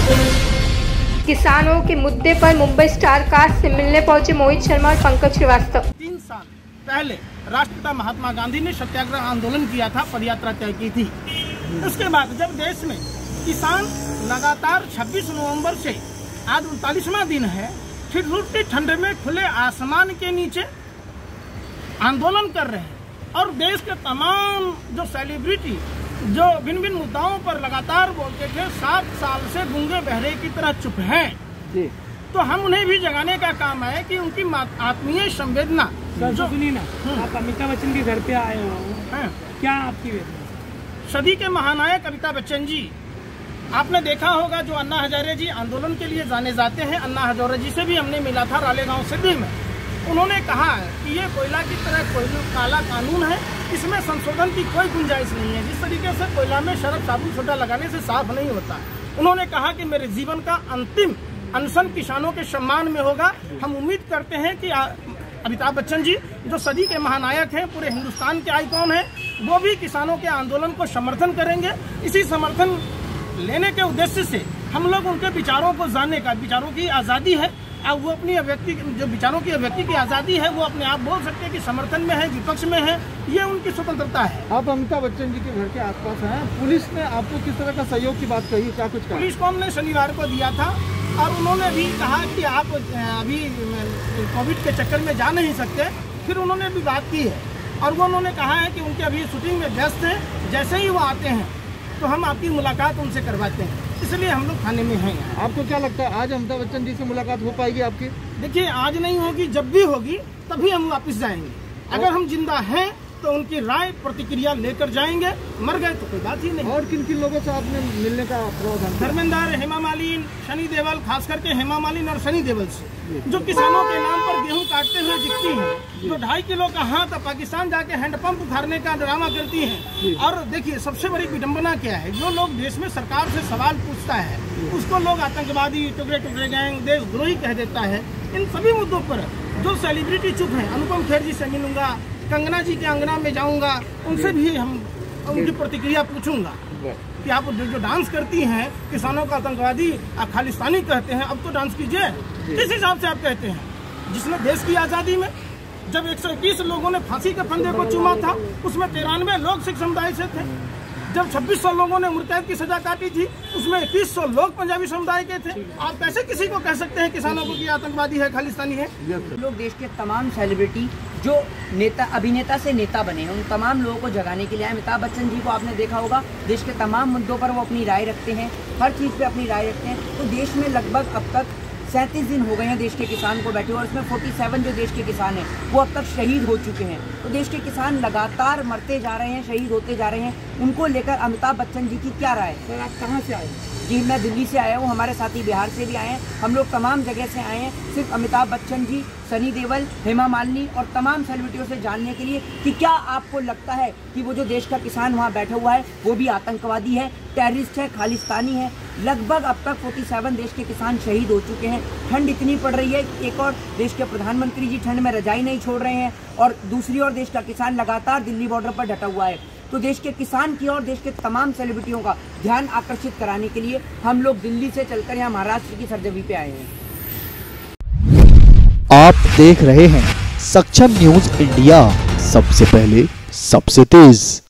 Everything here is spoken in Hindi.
किसानों के मुद्दे पर मुंबई स्टार कास्ट से मिलने पहुंचे मोहित शर्मा और पंकज श्रीवास्तव। 3 साल पहले राष्ट्रपिता महात्मा गांधी ने सत्याग्रह आंदोलन किया था, पदयात्रा तय की थी। उसके बाद जब देश में किसान लगातार 26 नवंबर से आज 39वां दिन है, ठिठुरती ठंड में खुले आसमान के नीचे आंदोलन कर रहे हैं और देश के तमाम जो सेलिब्रिटी जो भिन्न भिन्न मुद्दाओं पर लगातार बोलते थे, 7 साल से गूंगे बहरे की तरह चुप हैं जी। तो हम उन्हें भी जगाने का काम है कि उनकी आत्मीय संवेदना जो सुनी ना। आप अमिताभ बच्चन के घर पे आए हो, क्या आपकी वेदना? सदी के महानायक अमिताभ बच्चन जी, आपने देखा होगा जो अन्ना हजारे जी आंदोलन के लिए जाने जाते हैं। अन्ना हजारे जी से भी हमने मिला था रालेगांव सिद्धि में। उन्होंने कहा कि ये कोयला की तरह काला कानून है, इसमें संशोधन की कोई गुंजाइश नहीं है। जिस तरीके से कोयला में शरब साबुन सोडा लगाने से साफ नहीं होता। उन्होंने कहा कि मेरे जीवन का अंतिम अनशन किसानों के सम्मान में होगा। हम उम्मीद करते हैं कि अमिताभ बच्चन जी जो सदी के महानायक हैं, पूरे हिंदुस्तान के आइकॉन हैं, वो भी किसानों के आंदोलन को समर्थन करेंगे। इसी समर्थन लेने के उद्देश्य से हम लोग उनके विचारों को जानने का, विचारों की आज़ादी है, अब वो अपनी अभिव्यक्ति, जो विचारों की अभिव्यक्ति की आज़ादी है, वो अपने आप बोल सकते हैं कि समर्थन में है, विपक्ष में है, ये उनकी स्वतंत्रता है। आप अमिताभ बच्चन जी के घर के आसपास हैं, पुलिस ने आपको किस तरह का सहयोग की बात कही, क्या कुछ कहा? पुलिस को हमने शनिवार को दिया था और उन्होंने भी कहा कि आप अभी कोविड के चक्कर में जा नहीं सकते। फिर उन्होंने भी बात की है और वो उन्होंने कहा है कि उनके अभी शूटिंग में व्यस्त हैं, जैसे ही वो आते हैं तो हम आपकी मुलाकात उनसे करवाते हैं, इसलिए हम लोग थाने में हैं। आपको क्या लगता है आज अमिताभ बच्चन जी से मुलाकात हो पाएगी आपकी? देखिए, आज नहीं होगी, जब भी होगी तभी हम वापस जाएंगे। अगर हम जिंदा हैं तो उनकी राय प्रतिक्रिया लेकर जाएंगे, मर गए तो कोई बात ही नहीं। और किन किन लोगों से आपने मिलने का प्रावधान? धर्मेंद्र, हेमा मालिनी, सनी देओल, खास करके हेमा मालिनी और सनी देओल से, जो किसानों के नाम पर गेहूं काटते हुए दिखती हैं, जो 2.5 किलो का हाथ पाकिस्तान जाके हैंडपंप उखाड़ने का ड्रामा करती हैं। और देखिए, सबसे बड़ी विडंबना क्या है, जो लोग देश में सरकार से सवाल पूछता है उसको लोग आतंकवादी, टुकड़े टुकड़े गैंग, देशद्रोही कह देता है। इन सभी मुद्दों पर जो सेलिब्रिटी चुप है, अनुपम खेर जी से मिलूंगा, कंगना जी के अंगना में जाऊंगा, उनसे भी हम उनकी प्रतिक्रिया पूछूंगा कि आप जो डांस करती हैं, किसानों का आतंकवादी, खालिस्तानी कहते हैं, अब तो डांस कीजिए। किस हिसाब से आप कहते हैं? जिसने देश की आज़ादी में जब 121 लोगों ने फांसी के फंदे को चूमा था, उसमें 93 लोग सिख समुदाय से थे। जब 2600 लोगों ने मुर्तैद की सजा काटी थी, उसमें 2100 लोग पंजाबी समुदाय के थे। आप कैसे किसी को कह सकते हैं किसानों को कि आतंकवादी है, खालिस्तानी है? लोग देश के तमाम सेलिब्रिटी जो नेता, अभिनेता से नेता बने हैं, उन तमाम लोगों को जगाने के लिए आए। अमिताभ बच्चन जी को आपने देखा होगा, देश के तमाम मुद्दों पर वो अपनी राय रखते हैं, हर चीज़ पे अपनी राय रखते हैं। तो देश में लगभग अब तक 37 दिन हो गए हैं देश के किसान को बैठे, और इसमें 47 जो देश के किसान हैं वो अब तक शहीद हो चुके हैं। तो देश के किसान लगातार मरते जा रहे हैं, शहीद होते जा रहे हैं। उनको लेकर अमिताभ बच्चन जी की क्या राय है? सर, आप कहाँ से आए? जी, मैं दिल्ली से आया हूँ, हमारे साथी बिहार से भी आए हैं, हम लोग तमाम जगह से आए हैं, सिर्फ अमिताभ बच्चन जी, सनी देओल, हेमा मालिनी और तमाम सेलिब्रिटियों से जानने के लिए कि क्या आपको लगता है कि वो जो देश का किसान वहाँ बैठा हुआ है वो भी आतंकवादी है, टेररिस्ट है, खालिस्तानी है। लगभग अब तक 47 देश के किसान शहीद हो चुके हैं। ठंड इतनी पड़ रही है, एक और देश के प्रधानमंत्री जी ठंड में रजाई नहीं छोड़ रहे हैं, और दूसरी ओर देश का किसान लगातार दिल्ली बॉर्डर पर डटा हुआ है। तो देश के किसान की और देश के तमाम सेलिब्रिटियों का ध्यान आकर्षित कराने के लिए हम लोग दिल्ली से चलकर यहाँ महाराष्ट्र की सरजमी पे आए हैं। आप देख रहे हैं सक्षम न्यूज इंडिया, सबसे पहले सबसे तेज।